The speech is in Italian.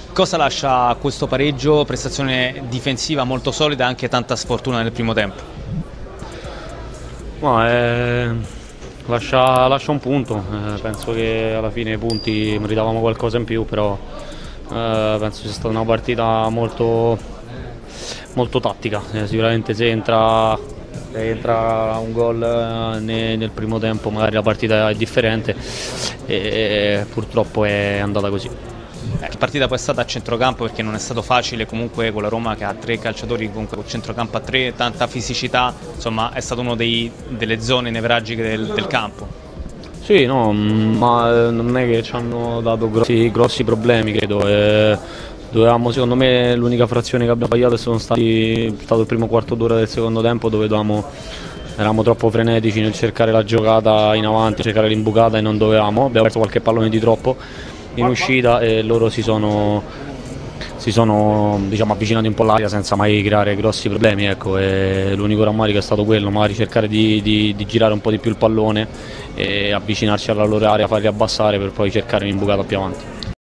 Cosa lascia questo pareggio? Prestazione difensiva molto solida e anche tanta sfortuna nel primo tempo. Ma, lascia un punto, penso che alla fine i punti meritavamo qualcosa in più, però penso sia stata una partita molto tattica. Sicuramente se entra un gol nel primo tempo magari la partita è differente e purtroppo è andata così. Che partita poi è stata a centrocampo, perché non è stato facile comunque con la Roma che ha 3 calciatori, comunque con centrocampo a 3, tanta fisicità, insomma è stato una delle zone nevralgiche del campo. Sì, no, ma non è che ci hanno dato grossi problemi, credo. Dovevamo, secondo me, l'unica frazione che abbiamo sbagliato stato il primo quarto d'ora del secondo tempo, dove eravamo troppo frenetici nel cercare la giocata in avanti, cercare l'imbucata e non dovevamo. Abbiamo perso qualche pallone di troppo in uscita e loro si sono diciamo, avvicinati un po' all'aria senza mai creare grossi problemi, ecco. L'unico rammarico è stato quello, magari cercare di girare un po' di più il pallone e avvicinarci alla loro area, farli abbassare per poi cercare un'imbucata più avanti.